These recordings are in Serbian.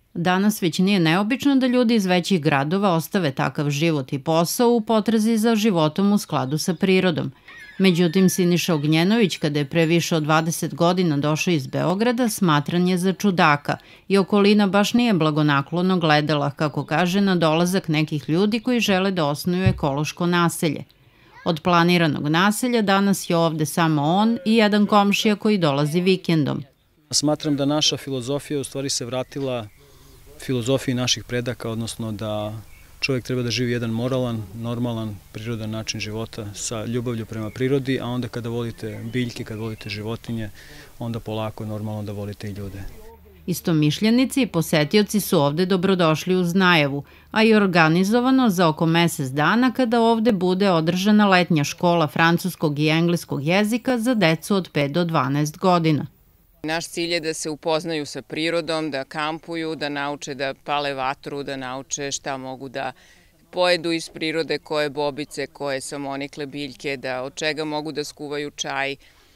Danas već nije neobično da ljudi iz većih gradova ostave takav život i posao u potrazi za životom u skladu sa prirodom. Međutim, Siniša Ognjenović, kada je pre više od 20 godina došao iz Beograda, smatran je za čudaka i okolina baš nije blagonaklono gledala, kako kaže, na dolazak nekih ljudi koji žele da osnuju ekološko naselje. Od planiranog naselja danas je ovde samo on i jedan komšija koji dolazi vikendom. Smatram da naša filozofija u stvari se vratila filozofiji naših predaka, odnosno da čovjek treba da živi jedan moralan, normalan, prirodan način života sa ljubavlju prema prirodi, a onda kada volite biljke, kada volite životinje, onda polako normalno da volite i ljude. Istomišljenici i posetioci su ovde dobrodošli uz najavu, a i organizovano za oko mesec dana kada ovde bude održana letnja škola francuskog i engleskog jezika za decu od 5 do 12 godina. Naš cilj je da se upoznaju sa prirodom, da kampuju, da nauče da pale vatru, da nauče šta mogu da pojedu iz prirode, koje bobice, koje samonikle biljke, da od čega mogu da skuvaju čaj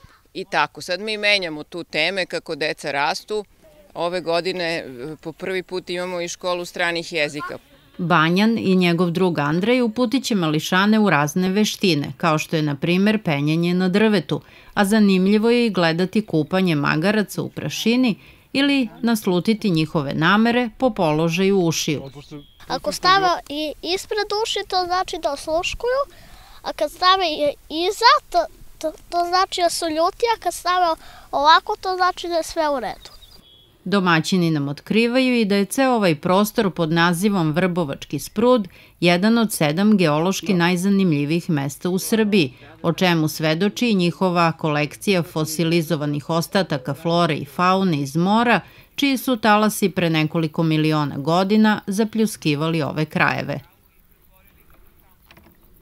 i tako. Sad mi menjamo tu teme kako deca rastu. Ove godine po prvi put imamo i školu stranih jezika. Banjan i njegov drug Andrej uputit će mališane u razne veštine, kao što je, na primer, penjanje na drvetu, a zanimljivo je i gledati kupanje magaraca u prašini ili naslutiti njihove namere po položaju ušiju. Ako stave ispred uši, to znači da osluškuju, a kad stave iza, to znači da su ljuti, a kad stave ovako, to znači da je sve u redu. Domaćini nam otkrivaju i da je ceo ovaj prostor pod nazivom Vrbovački sprud jedan od 7 geološki najzanimljivijih mesta u Srbiji, o čemu svedoči i njihova kolekcija fosilizovanih ostataka flore i faune iz mora, čiji su talasi pre nekoliko miliona godina zapljuskivali ove krajeve.